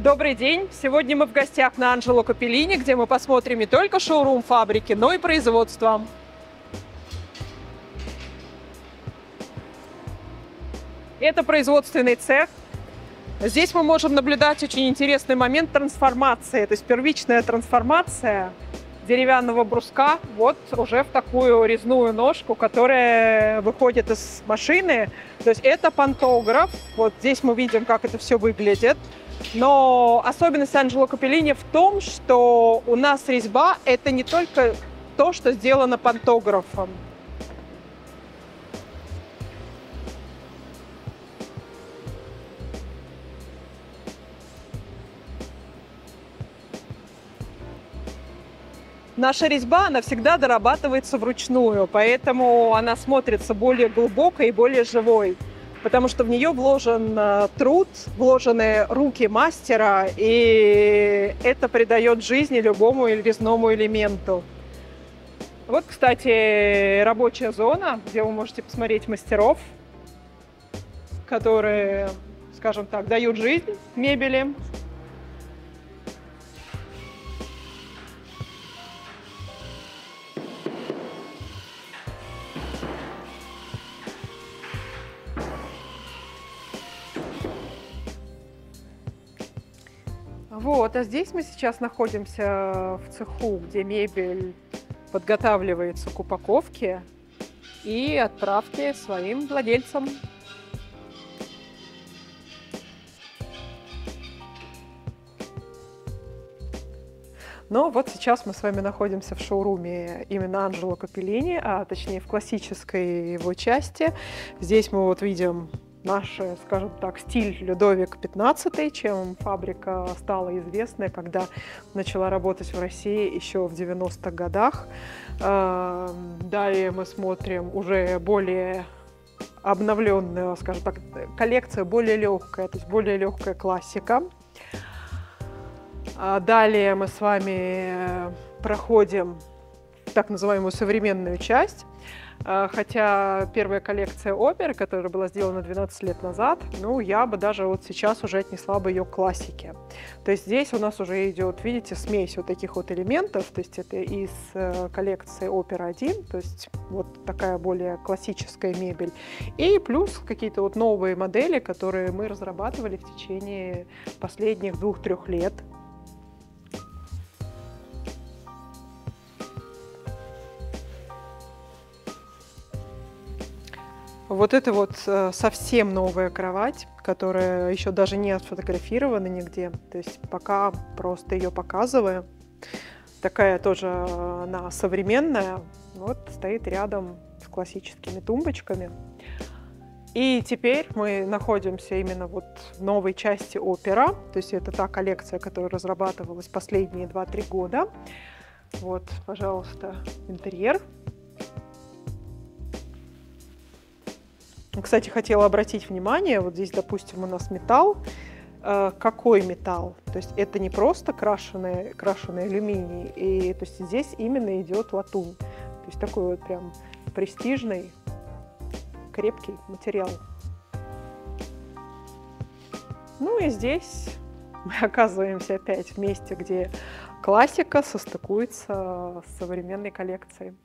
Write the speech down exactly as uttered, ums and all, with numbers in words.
Добрый день! Сегодня мы в гостях на Анджело Капеллини, где мы посмотрим не только шоурум фабрики, но и производство. Это производственный цех. Здесь мы можем наблюдать очень интересный момент трансформации, то есть первичная трансформация деревянного бруска вот уже в такую резную ножку, которая выходит из машины. То есть это пантограф. Вот здесь мы видим, как это все выглядит. Но особенность Анджело Капеллини в том, что у нас резьба – это не только то, что сделано пантографом. Наша резьба, она всегда дорабатывается вручную, поэтому она смотрится более глубокой и более живой, потому что в нее вложен труд, вложены руки мастера, и это придает жизни любому резному элементу. Вот, кстати, рабочая зона, где вы можете посмотреть мастеров, которые, скажем так, дают жизнь мебели. Вот, а здесь мы сейчас находимся в цеху, где мебель подготавливается к упаковке и отправке своим владельцам. Но вот сейчас мы с вами находимся в шоуруме именно Анджело Капеллини, а точнее в классической его части. Здесь мы вот видим наш, скажем так, стиль Людовик пятнадцатый, чем фабрика стала известной, когда начала работать в России еще в девяностых годах. Далее мы смотрим уже более обновленную, скажем так, коллекция более легкая, то есть более легкая классика. Далее мы с вами проходим так называемую современную часть. Хотя первая коллекция оперы, которая была сделана двенадцать лет назад, ну, я бы даже вот сейчас уже отнесла бы ее к классике. То есть здесь у нас уже идет, видите, смесь вот таких вот элементов, то есть это из коллекции опера один, то есть вот такая более классическая мебель, и плюс какие-то вот новые модели, которые мы разрабатывали в течение последних двух-трех лет. Вот это вот совсем новая кровать, которая еще даже не отфотографирована нигде. То есть пока просто ее показываю. Такая тоже она современная. Вот стоит рядом с классическими тумбочками. И теперь мы находимся именно вот в новой части опера. То есть это та коллекция, которая разрабатывалась последние два-три года. Вот, пожалуйста, интерьер. Кстати, хотела обратить внимание, вот здесь, допустим, у нас металл. Какой металл? То есть это не просто крашеный, крашеный алюминий, и то есть здесь именно идет латунь. То есть такой вот прям престижный, крепкий материал. Ну и здесь мы оказываемся опять в месте, где классика состыкуется с современной коллекцией.